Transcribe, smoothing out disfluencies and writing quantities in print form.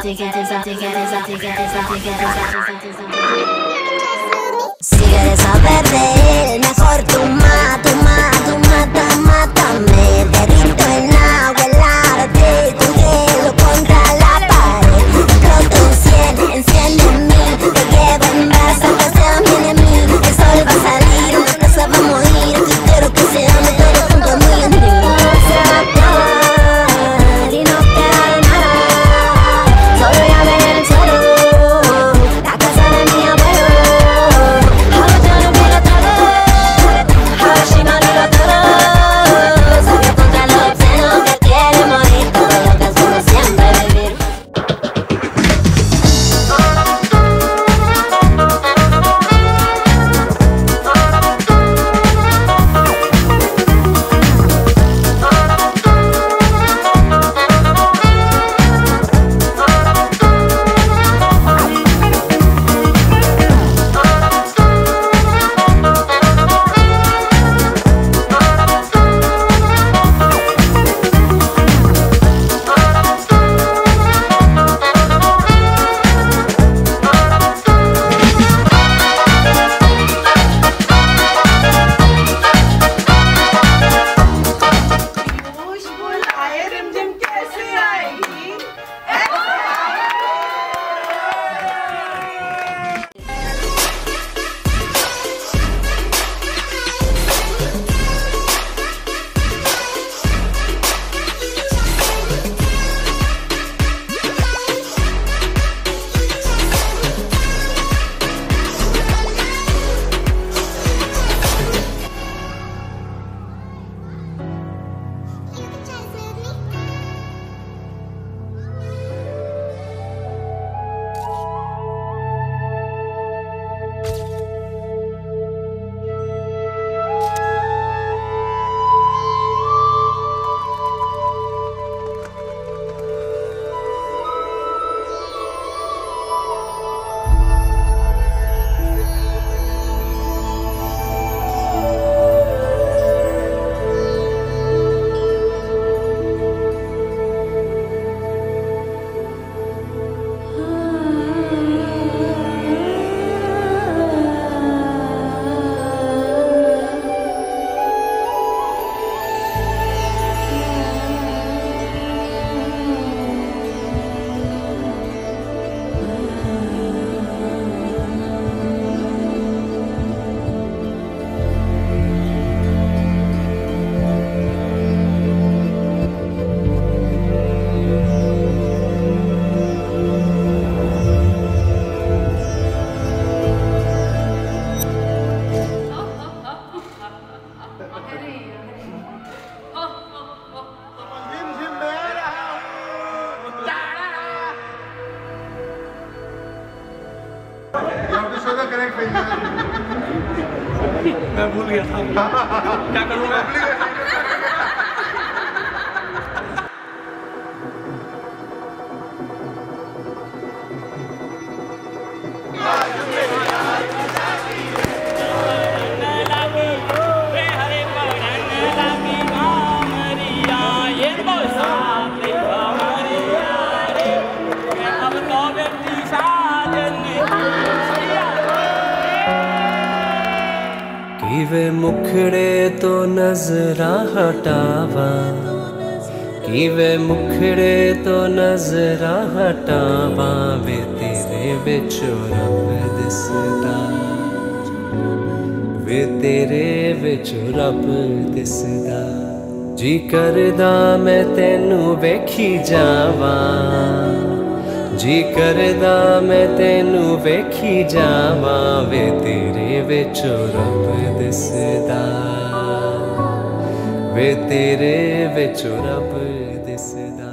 Sigareza verde, el mejor tu mata, mátame. Derrito en agua, el arte, tu hielo contra la pared. Exploto un 100, enciende en mí, te llevo en brasa, pasión viene a mí. El sol va a salir, una casa va a morir. Aquí quiero que se ame todo junto, muy en mí. Se va a acabar y no queda nada, solo llave en el suelo, la casa de mi abuelo. मैं भूल गया था क्या करूँगा। वे मुखड़े तो नजरा हटावा, कि वे मुखड़े तो नजरा हटावा, वे तेरे विचों रब दिसदा, वे तेरे विचों रब दिसदा। जी करदा मैं तेनू वेखी जावा, जी करदा मैं तेनू वेखी जावा, वे तेरे विचों रब दिसदा, वे तेरे विचों रब दिसदा।